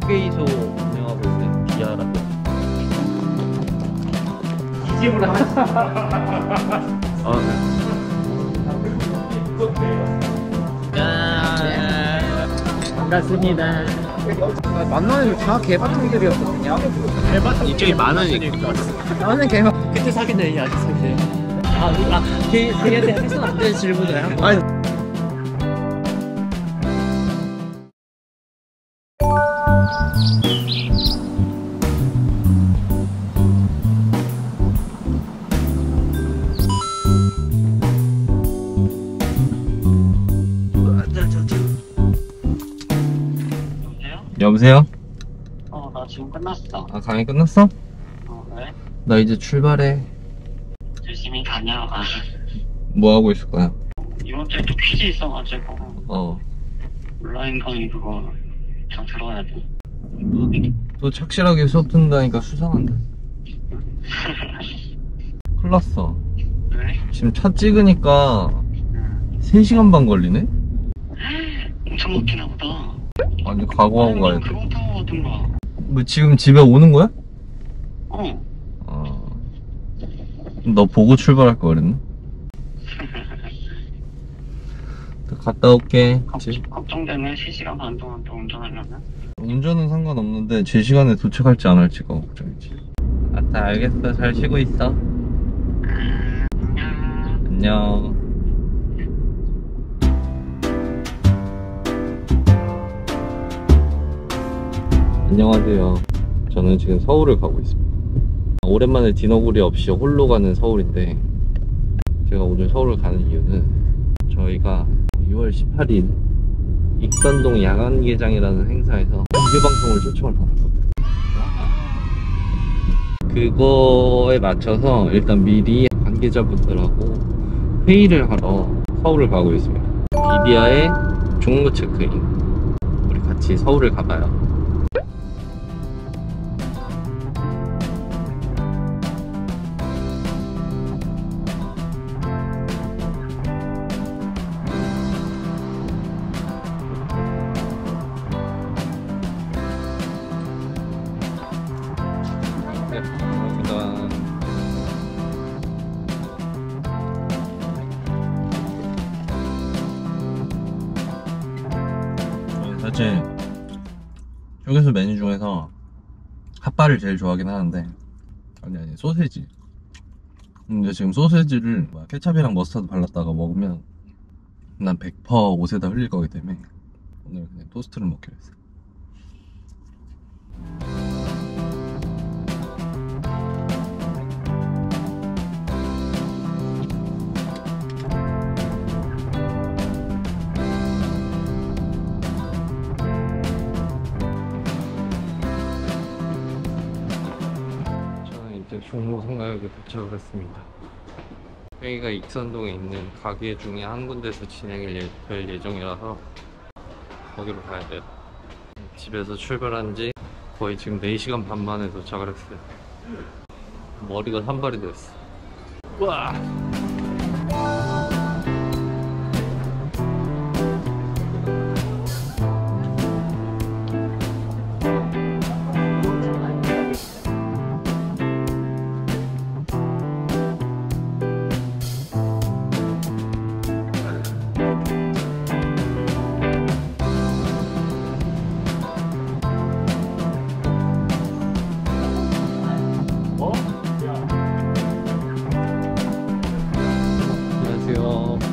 휴게소 운영하고 있는 디아라고. 이집으로 하시죠. 아, 네. 반갑습니다. 만나는 다 개바통들이었거든요. 이쪽이 많으니까. 나는 개바. 그때 사귀네, 아직 사귀네. 걔한테 해서는 안 되는 질문을 한 거. 아니. 여보세요? 나 지금 끝났어. 아, 강의 끝났어? 왜? 나 이제 출발해. 열심히 다녀와. 뭐 하고 있을 거야? 이번 주에 또 퀴즈 있어가지고 온라인 강의 그거 좀 들어야 돼. 너 착실하게 수업 듣는다니까 수상한데? 큰일 났어. 왜? 지금 차 찍으니까 응. 3시간 반 걸리네? 엄청 먹히나 보다. 완전 각오하고 가야 돼. 그거 타고 가든가. 뭐 지금 집에 오는 거야? 어. 너 보고 출발할 거 그랬나? 갔다 올게. 걱정되네. 3시간 반 동안 또 운전하려면. 운전은 상관없는데 제 시간에 도착할지 안 할지가 걱정이지. 아따, 알겠어. 잘 쉬고 있어. 안녕. 안녕하세요. 저는 지금 서울을 가고 있습니다. 오랜만에 디너구리 없이 홀로 가는 서울인데, 제가 오늘 서울을 가는 이유는 저희가 6월 18일 익선동 야간개장이라는 행사에서 공개방송을 초청을 받았거든요. 그거에 맞춰서 일단 미리 관계자분들하고 회의를 하러 서울을 가고 있습니다. 이디야의 중고 체크인, 우리 같이 서울을 가봐요. 네, 감사합니다. 사실 휴게소 메뉴 중에서 핫바를 제일 좋아하긴 하는데, 아니 소세지. 근데 지금 소세지를 케찹이랑 머스타드 발랐다가 먹으면 난 100% 옷에다 흘릴 거기 때문에 오늘 그냥 토스트를 먹기로 했어요. 저는 이제 종로상가역에 도착을 했습니다. 여기가 익선동에 있는 가게 중에 한 군데서 진행이 될 예정이라서 거기로 가야 돼요. 집에서 출발한 지 거의 지금 4시간 반 만에 도착을 했어요. 머리가 산발이 됐어. 우와! 안녕하세요.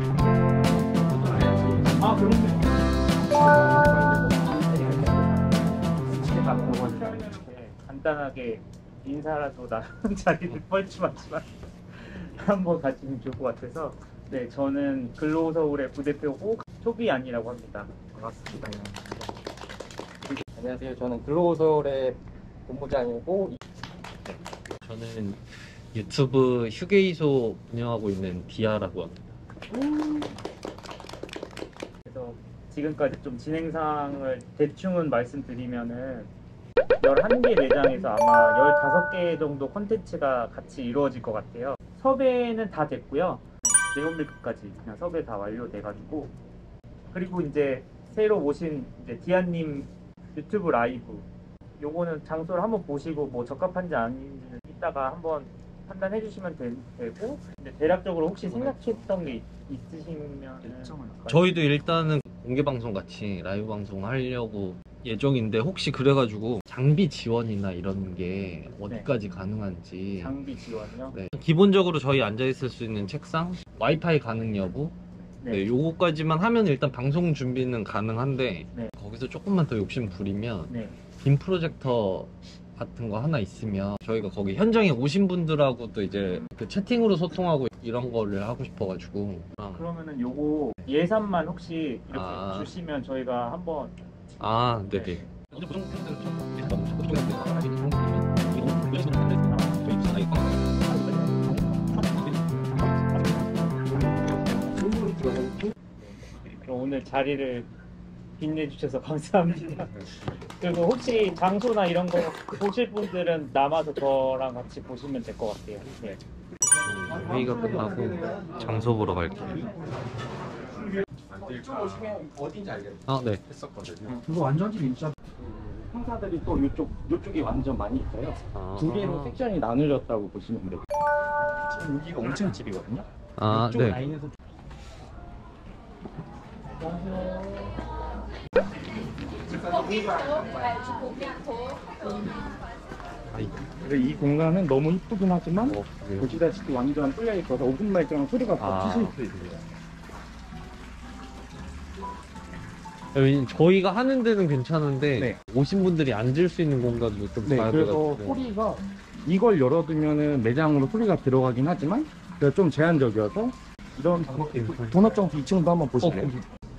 간단하게 인사라도 나눈 자리를 뻘쭘하지만 한번 가지면 좋을 것 같아서. 네, 저는 글로서울의 부대표고 초비안이라고 합니다. 반갑습니다. 안녕하세요. 저는 글로서울의 본부장이고, 저는 유튜브 휴게소 운영하고 있는 디아라고 합니다. 그래서 지금까지 좀 진행사항을 대충은 말씀드리면은 11개 매장에서 아마 15개 정도 콘텐츠가 같이 이루어질 것 같아요. 섭외는 다 됐고요. 네온밀크까지 그냥 섭외 다 완료돼가지고, 그리고 이제 새로 오신 이제 디아님 유튜브 라이브. 요거는 장소를 한번 보시고 뭐 적합한지 아닌지는 이따가 한번 판단해 주시면 되고, 근데 대략적으로 혹시 생각했던 게 있으시면 저희도 일단은 공개 방송 같이 라이브 방송 하려고 예정인데, 혹시 그래가지고 장비 지원이나 이런 게 어디까지 가능한지. 장비 지원이요? 네. 기본적으로 저희 앉아 있을 수 있는 책상, 와이파이 가능 여부, 네, 요거까지만 하면 일단 방송 준비는 가능한데, 네. 거기서 조금만 더 욕심 부리면 네. 빔 프로젝터 같은 거 하나 있으면 저희가 거기 현장에 오신 분들하고도 이제 그 채팅으로 소통하고 이런 거를 하고 싶어가지고. 그러면은 요거 예산만 혹시 이렇게 주시면 저희가 한번. 네네. 오늘 자리를 빛내주셔서 감사합니다. 그리고 혹시 장소나 이런 거 보실 분들은 남아서 저랑 같이 보시면 될 것 같아요. 네. 회의가 끝나고 장소 보러 갈게요. 어딘지 알겠네. 네. 했었거든요. 이거 완전 집 진짜 형사들이 또 요쪽이 완전 많이 있어요. 두 개로 섹션이 나누졌다고 보시면 돼요. 지금 여기가 온천 집이거든요. 이쪽 네. 라인에서 이 공간은 너무 이쁘긴 하지만 보시다시피 완전 뚫려 있어서 5분 말처럼 소리가 더 치실 수 있어요. 저희가 하는 데는 괜찮은데, 네. 오신 분들이 앉을 수 있는 공간도 좀 봐야 그래서 돼가지고. 소리가 이걸 열어두면은 매장으로 소리가 들어가긴 하지만 그래서 좀 제한적이어서 이런 도넛정수 2층도 한번 보실래요?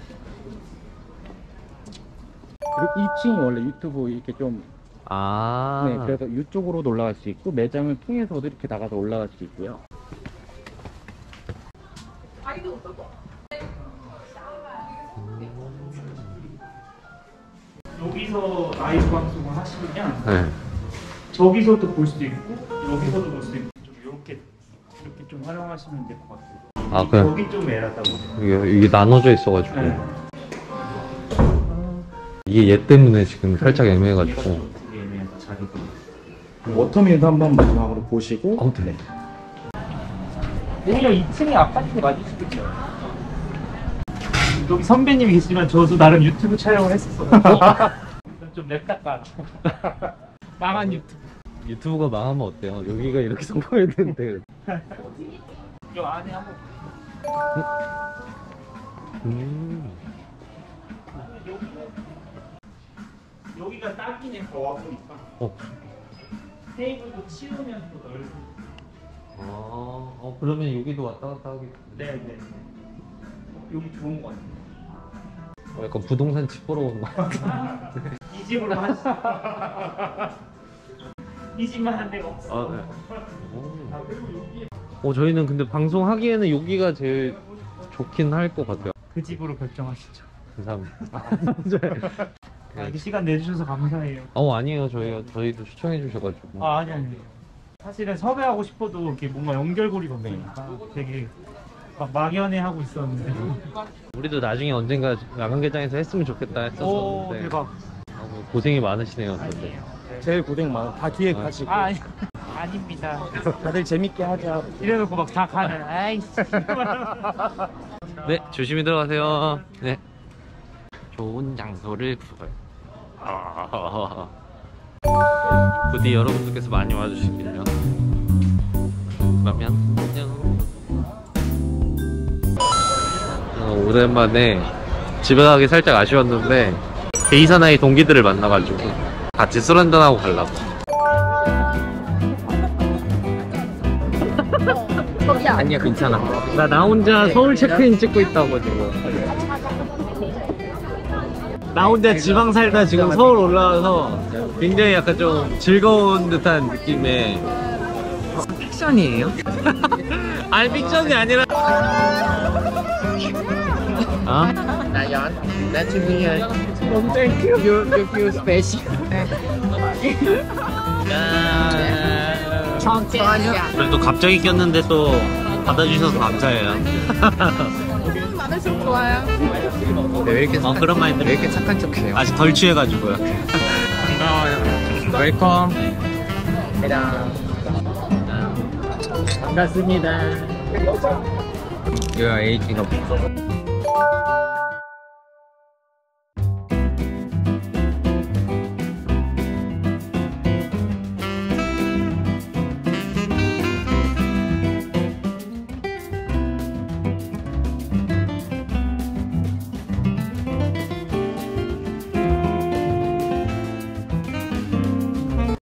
그리고 2층이 원래 유튜브 이렇게 좀 네, 그래서 이쪽으로도 올라갈 수 있고 매장을 통해서도 이렇게 나가서 올라갈 수 있고요. 여기서 라이브 방송을 하시면 네. 저기서도 볼 수도 있고 여기서도 볼 수도 있고 좀 이렇게 좀 활용하시면 될 것 같아요. 그래. 여기 좀 애라다고. 이게 나눠져 있어가지고. 네. 이게 얘 때문에 지금 살짝 애매해가지고. 되게 애매해서 자리가. 워터밀도 한번 마지막으로 보시고 네. 오히려 2층이 아파트 맞을 수도 있죠. 여기 선배님이 계시지만 저도 나름 유튜브 촬영을 했었어요. 좀 냅다가 망한 유튜브. 유튜브가 망하면 어때요? 여기가 이렇게 성공해야 되는데. 요 안에 한번. 여기가 딱이네 더 와보니까. 테이블도 치우면 또 넓고. 그러면 여기도 왔다 갔다 하겠네. 네네. 여기 좋은 거 같아요. 약간 부동산 집 보러 온 거. 이 집으로 하시죠. 이 집만 한 데가 없어. 네. 저희는 근데 방송하기에는 여기가 제일 좋긴 할 것 같아요. 그 집으로 결정하시죠. 감사합니다. 이렇게 시간 내주셔서 감사해요. 아니에요. 저희도 추천해 주셔가지고. 아니. 사실은 섭외하고 싶어도 이렇게 뭔가 연결고리가 없으니까 되게 막 막연해 하고 있었는데. 우리도 나중에 언젠가 야간개장에서 했으면 좋겠다 했었는데. 대박. 고생이 많으시네요. 근데. 제일 고생 많아. 다 기획하시고 아닙니다. 다들 재밌게 하자. 이래놓고 막 다 가는. 아이씨. 네, 조심히 들어가세요. 네. 좋은 장소를 구할. 부디 여러분들께서 많이 와주시길요. 그러면 안녕. 오랜만에 집에 가기 살짝 아쉬웠는데 베이사나이 동기들을 만나가지고 같이 술 한잔하고 가려고. 아니야, 괜찮아. 나 혼자 서울 체크인 찍고 있다고 지금. 나 혼자 지방 살다 지금 서울 올라와서 굉장히 약간 좀 즐거운 듯한 느낌의. 픽션이에요? 아니, 픽션이 아니라. Nayon, that's me. Thank you. You feel special. 그래도 갑자기 꼈는데 또 받아주셔서 감사해요. 좋아요. 네, 왜 이렇게 그런 마인드 왜 이렇게 착한 척해요? 아직 덜 취해가지고요. 반가워요. 웰컴. 반갑습니다. 이거 에이징 업.